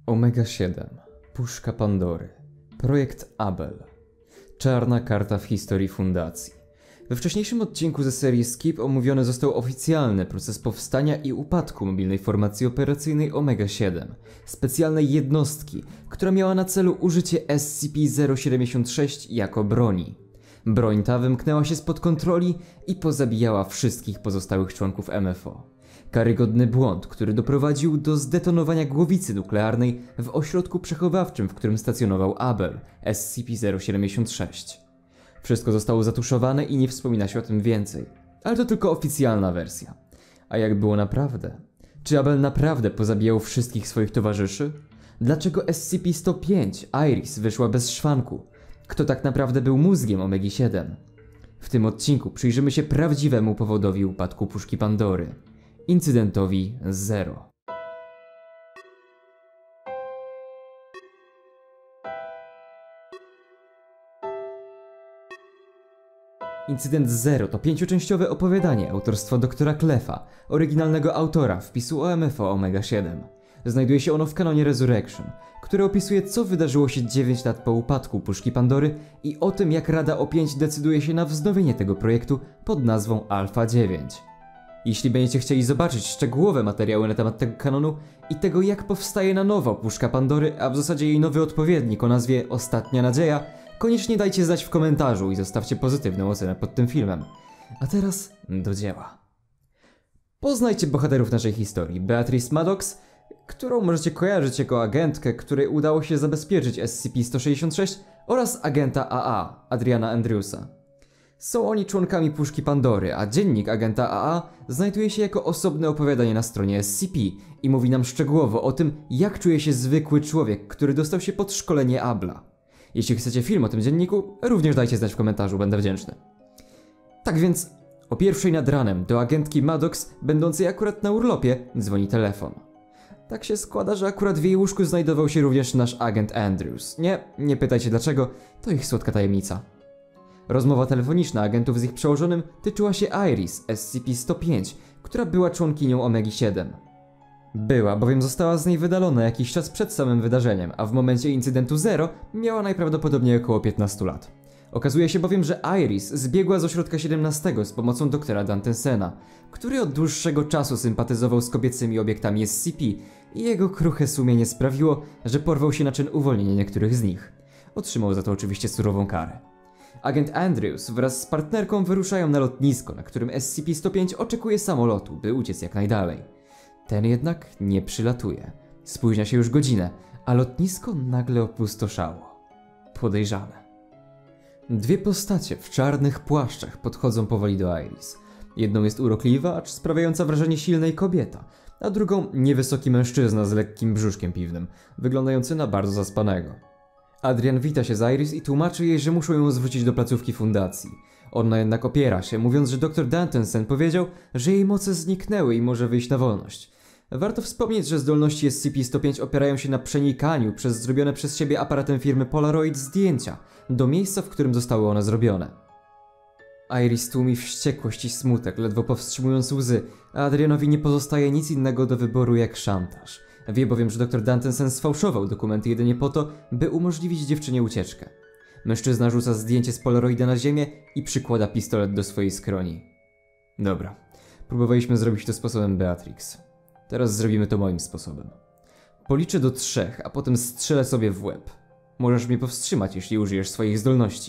Omega-7, Puszka Pandory, projekt Abel, czarna karta w historii fundacji. We wcześniejszym odcinku ze serii Skip omówiony został oficjalny proces powstania i upadku mobilnej formacji operacyjnej Omega-7, specjalnej jednostki, która miała na celu użycie SCP-076 jako broni. Broń ta wymknęła się spod kontroli i pozabijała wszystkich pozostałych członków MFO. Karygodny błąd, który doprowadził do zdetonowania głowicy nuklearnej w ośrodku przechowawczym, w którym stacjonował Abel, SCP-076. Wszystko zostało zatuszowane i nie wspomina się o tym więcej. Ale to tylko oficjalna wersja. A jak było naprawdę? Czy Abel naprawdę pozabijał wszystkich swoich towarzyszy? Dlaczego SCP-105 Iris wyszła bez szwanku? Kto tak naprawdę był mózgiem Omegi-7? W tym odcinku przyjrzymy się prawdziwemu powodowi upadku Puszki Pandory. Incydentowi 0. Incydent 0 to 5-częściowe opowiadanie autorstwa doktora Cleffa, oryginalnego autora wpisu o MFO Omega-7. Znajduje się ono w kanonie Resurrection, które opisuje, co wydarzyło się 9 lat po upadku Puszki Pandory i o tym, jak Rada O5 decyduje się na wznowienie tego projektu pod nazwą Alpha 9. Jeśli będziecie chcieli zobaczyć szczegółowe materiały na temat tego kanonu i tego, jak powstaje na nowo Puszka Pandory, a w zasadzie jej nowy odpowiednik o nazwie Ostatnia Nadzieja, koniecznie dajcie znać w komentarzu i zostawcie pozytywną ocenę pod tym filmem. A teraz do dzieła. Poznajcie bohaterów naszej historii. Beatrice Maddox, którą możecie kojarzyć jako agentkę, której udało się zabezpieczyć SCP-166, oraz agenta AA, Adriana Andrewsa. Są oni członkami Puszki Pandory, a dziennik agenta AA znajduje się jako osobne opowiadanie na stronie SCP i mówi nam szczegółowo o tym, jak czuje się zwykły człowiek, który dostał się pod szkolenie Abla. Jeśli chcecie film o tym dzienniku, również dajcie znać w komentarzu, będę wdzięczny. Tak więc, o 1:00 nad ranem do agentki Maddox, będącej akurat na urlopie, dzwoni telefon. Tak się składa, że akurat w jej łóżku znajdował się również nasz agent Andrews. Nie pytajcie dlaczego, to ich słodka tajemnica. Rozmowa telefoniczna agentów z ich przełożonym tyczyła się Iris, SCP-105, która była członkinią Omegi-7. Była, bowiem została z niej wydalona jakiś czas przed samym wydarzeniem, a w momencie incydentu 0 miała najprawdopodobniej około 15 lat. Okazuje się bowiem, że Iris zbiegła z ośrodka 17 z pomocą doktora Dantensena, który od dłuższego czasu sympatyzował z kobiecymi obiektami SCP i jego kruche sumienie sprawiło, że porwał się na czyn uwolnienia niektórych z nich. Otrzymał za to oczywiście surową karę. Agent Andrews wraz z partnerką wyruszają na lotnisko, na którym SCP-105 oczekuje samolotu, by uciec jak najdalej. Ten jednak nie przylatuje. Spóźnia się już godzinę, a lotnisko nagle opustoszało. Podejrzane. Dwie postacie w czarnych płaszczach podchodzą powoli do Iris. Jedną jest urokliwa, acz sprawiająca wrażenie silnej kobieta, a drugą niewysoki mężczyzna z lekkim brzuszkiem piwnym, wyglądający na bardzo zaspanego. Adrian wita się z Iris i tłumaczy jej, że muszą ją zwrócić do placówki fundacji. Ona jednak opiera się, mówiąc, że dr Dantensen powiedział, że jej moce zniknęły i może wyjść na wolność. Warto wspomnieć, że zdolności SCP-105 opierają się na przenikaniu przez zrobione przez siebie aparatem firmy Polaroid zdjęcia do miejsca, w którym zostały one zrobione. Iris tłumi wściekłość i smutek, ledwo powstrzymując łzy, a Adrianowi nie pozostaje nic innego do wyboru jak szantaż. Wie bowiem, że dr Dantensen sfałszował dokumenty jedynie po to, by umożliwić dziewczynie ucieczkę. Mężczyzna rzuca zdjęcie z Polaroida na ziemię i przykłada pistolet do swojej skroni. Dobra, próbowaliśmy zrobić to sposobem Beatrix. Teraz zrobimy to moim sposobem. Policzę do 3, a potem strzelę sobie w łeb. Możesz mnie powstrzymać, jeśli użyjesz swoich zdolności.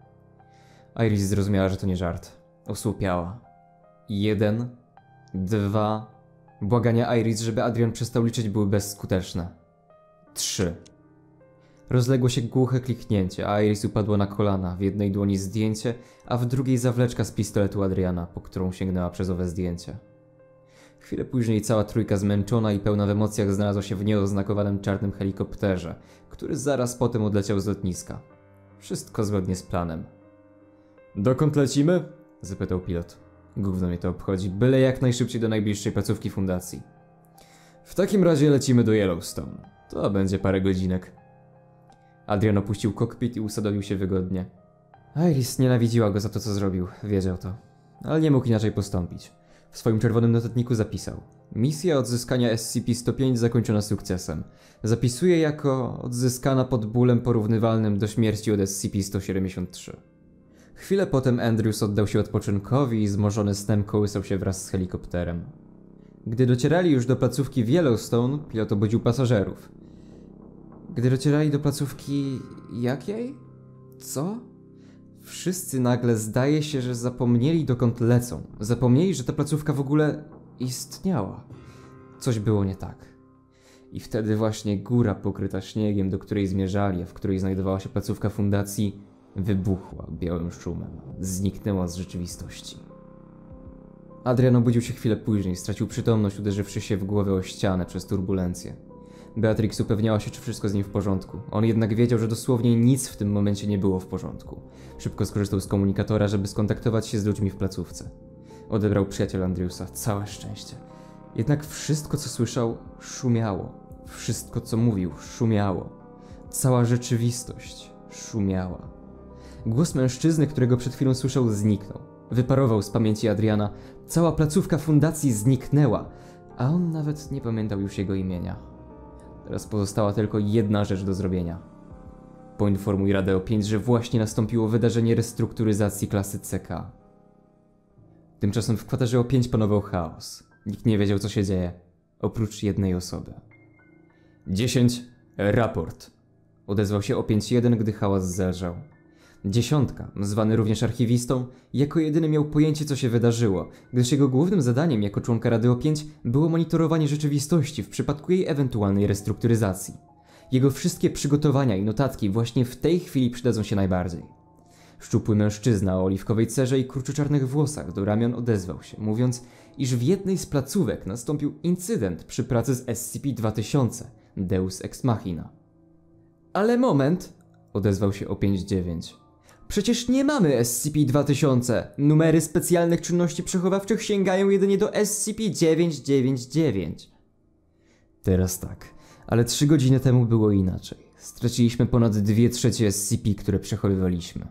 Iris zrozumiała, że to nie żart. Osłupiała. 1, 2... Błagania Iris, żeby Adrian przestał liczyć, były bezskuteczne. 3. Rozległo się głuche kliknięcie, a Iris upadła na kolana, w jednej dłoni zdjęcie, a w drugiej zawleczka z pistoletu Adriana, po którą sięgnęła przez owe zdjęcie. Chwilę później cała trójka zmęczona i pełna w emocjach znalazła się w nieoznakowanym czarnym helikopterze, który zaraz potem odleciał z lotniska. Wszystko zgodnie z planem. Dokąd lecimy? Zapytał pilot. Gówno mnie to obchodzi, byle jak najszybciej do najbliższej placówki fundacji. W takim razie lecimy do Yellowstone. To będzie parę godzinek. Adrian opuścił kokpit i usadowił się wygodnie. Iris nienawidziła go za to, co zrobił, wiedział to. Ale nie mógł inaczej postąpić. W swoim czerwonym notatniku zapisał: misja odzyskania SCP-105 zakończona sukcesem. Zapisuję jako odzyskana pod bólem porównywalnym do śmierci od SCP-173. Chwilę potem Andrews oddał się odpoczynkowi i zmorzony snem kołysał się wraz z helikopterem. Gdy docierali już do placówki w Yellowstone, pilot obudził pasażerów. Gdy docierali do placówki... jakiej? Co? Wszyscy nagle zdaje się, że zapomnieli dokąd lecą. Zapomnieli, że ta placówka w ogóle istniała. Coś było nie tak. I wtedy właśnie góra pokryta śniegiem, do której zmierzali, a w której znajdowała się placówka fundacji, wybuchła białym szumem. Zniknęła z rzeczywistości. Adrian obudził się chwilę później, stracił przytomność, uderzywszy się w głowę o ścianę przez turbulencję. Beatrix upewniała się, czy wszystko z nim w porządku. On jednak wiedział, że dosłownie nic w tym momencie nie było w porządku. Szybko skorzystał z komunikatora, żeby skontaktować się z ludźmi w placówce. Odebrał przyjaciel Andrewsa. Całe szczęście. Jednak wszystko, co słyszał, szumiało. Wszystko, co mówił, szumiało. Cała rzeczywistość szumiała. Głos mężczyzny, którego przed chwilą słyszał, zniknął. Wyparował z pamięci Adriana. Cała placówka fundacji zniknęła, a on nawet nie pamiętał już jego imienia. Teraz pozostała tylko jedna rzecz do zrobienia. Poinformuj Radę O5, że właśnie nastąpiło wydarzenie restrukturyzacji klasy CK. Tymczasem w kwaterze O5 panował chaos. Nikt nie wiedział, co się dzieje, oprócz jednej osoby. 10. Raport. Odezwał się O5-1, gdy hałas zelżał. 10, zwany również archiwistą, jako jedyny miał pojęcie, co się wydarzyło, gdyż jego głównym zadaniem jako członka Rady O5 było monitorowanie rzeczywistości w przypadku jej ewentualnej restrukturyzacji. Jego wszystkie przygotowania i notatki właśnie w tej chwili przydadzą się najbardziej. Szczupły mężczyzna o oliwkowej cerze i kurczoczarnych włosach do ramion odezwał się, mówiąc, iż w jednej z placówek nastąpił incydent przy pracy z SCP-2000, Deus Ex Machina. Ale moment, odezwał się O5-9. Przecież nie mamy SCP-2000. Numery specjalnych czynności przechowawczych sięgają jedynie do SCP-999. Teraz tak, ale 3 godziny temu było inaczej. Straciliśmy ponad 2/3 SCP, które przechowywaliśmy.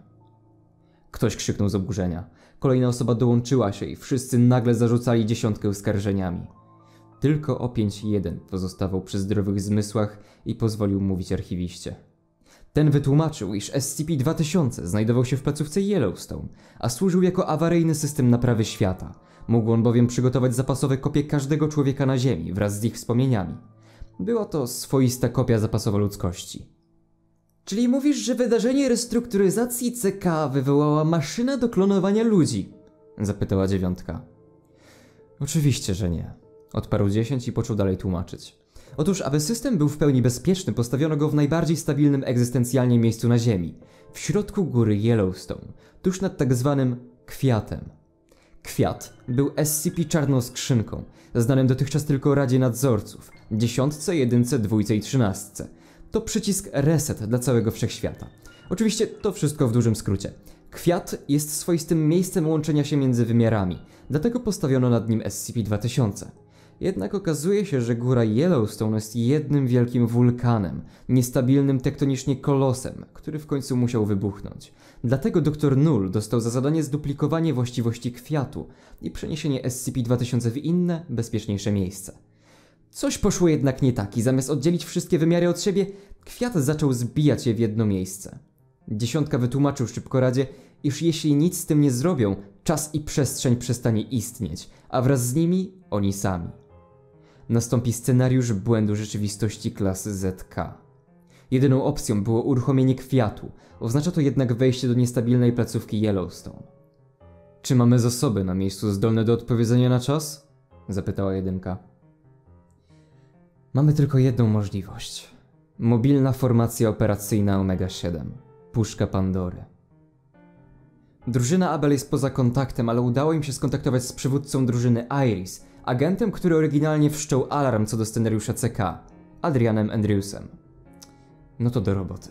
Ktoś krzyknął z oburzenia. Kolejna osoba dołączyła się i wszyscy nagle zarzucali 10 oskarżeniami. Tylko O5-1 pozostawał przy zdrowych zmysłach i pozwolił mówić archiwiście. Ten wytłumaczył, iż SCP-2000 znajdował się w placówce Yellowstone, a służył jako awaryjny system naprawy świata. Mógł on bowiem przygotować zapasowe kopie każdego człowieka na Ziemi wraz z ich wspomnieniami. Była to swoista kopia zapasowa ludzkości. Czyli mówisz, że wydarzenie restrukturyzacji CK wywołała maszyna do klonowania ludzi? Zapytała 9. Oczywiście, że nie. Odparł 10 i począł dalej tłumaczyć. Otóż, aby system był w pełni bezpieczny, postawiono go w najbardziej stabilnym egzystencjalnie miejscu na Ziemi, w środku góry Yellowstone, tuż nad tak zwanym kwiatem. Kwiat był SCP czarną skrzynką, znanym dotychczas tylko Radzie Nadzorców, 10, 1, 2 i 13. To przycisk reset dla całego wszechświata. Oczywiście to wszystko w dużym skrócie. Kwiat jest swoistym miejscem łączenia się między wymiarami, dlatego postawiono nad nim SCP-2000. Jednak okazuje się, że góra Yellowstone jest jednym wielkim wulkanem, niestabilnym tektonicznie kolosem, który w końcu musiał wybuchnąć. Dlatego dr Null dostał za zadanie zduplikowanie właściwości kwiatu i przeniesienie SCP-2000 w inne, bezpieczniejsze miejsce. Coś poszło jednak nie tak i zamiast oddzielić wszystkie wymiary od siebie, kwiat zaczął zbijać je w jedno miejsce. 10 wytłumaczył szybko Radzie, iż jeśli nic z tym nie zrobią, czas i przestrzeń przestanie istnieć, a wraz z nimi oni sami. Nastąpi scenariusz błędu rzeczywistości klasy ZK. Jedyną opcją było uruchomienie kwiatu, oznacza to jednak wejście do niestabilnej placówki Yellowstone. Czy mamy zasoby na miejscu zdolne do odpowiedzenia na czas? Zapytała 1. Mamy tylko jedną możliwość. Mobilna formacja operacyjna Omega-7. Puszka Pandory. Drużyna Abel jest poza kontaktem, ale udało im się skontaktować z przywódcą drużyny Iris, agentem, który oryginalnie wszczął alarm co do scenariusza CK, Adrianem Andrewsem. No to do roboty.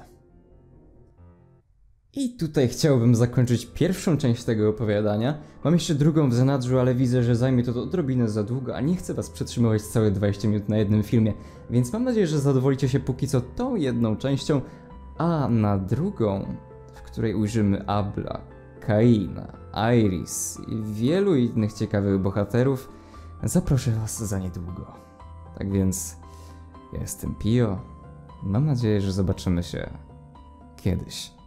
I tutaj chciałbym zakończyć pierwszą część tego opowiadania. Mam jeszcze drugą w zanadrzu, ale widzę, że zajmie to odrobinę za długo, a nie chcę was przetrzymywać całe 20 minut na jednym filmie, więc mam nadzieję, że zadowolicie się póki co tą jedną częścią, a na drugą, w której ujrzymy Abla, Kaina Iris i wielu innych ciekawych bohaterów zaproszę was za niedługo. Tak więc, ja jestem Pio. Mam nadzieję, że zobaczymy się kiedyś.